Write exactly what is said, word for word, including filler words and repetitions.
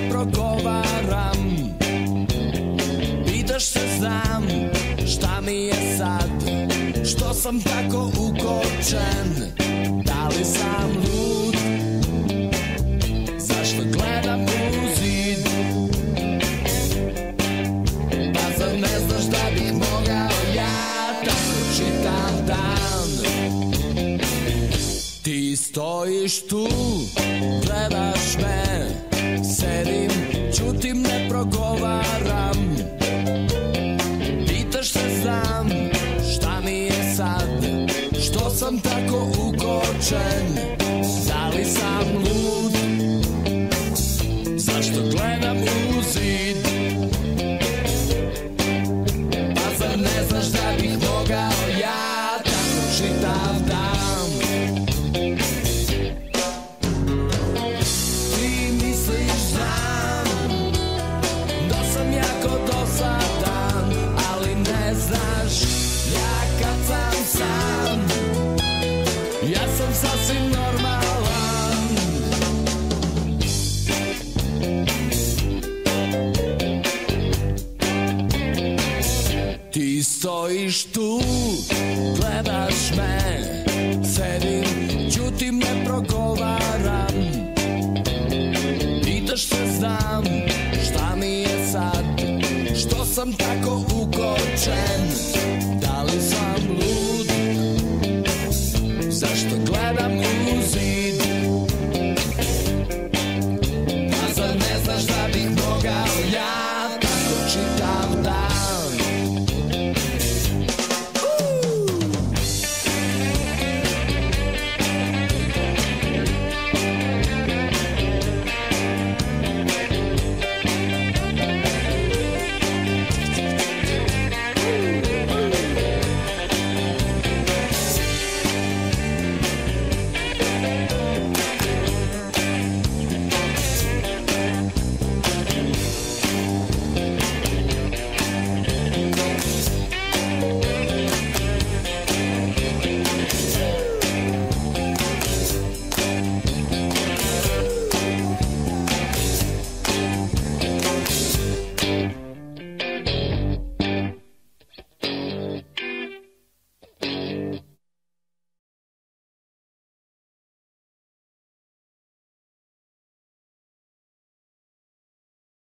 ne progovaram. Pitaš se znam šta mi je sad, što sam tako ukočen. Da li sam lud, zašto gledam u zid? Pa zar ne znaš da bih mogao ja tako čitam dan? Ti stojiš tu, gledaš me, sedim, ćutim, ne progovaram. Pitaš se znam šta mi je sad, što sam tako ukočen. Da li sam lud, zašto gledam u zid? Pa zar ne znaš da bih mogao ja tako čitav dan? Ti misliš znam da sam jako dosadan, ali ne znaš ja kad sam sam, ja sam sasvim normalan. Ti stojiš tu, gledaš me, sedim, ćutim, ne progovaram. Pitaš se znam šta mi je sad, što sam tako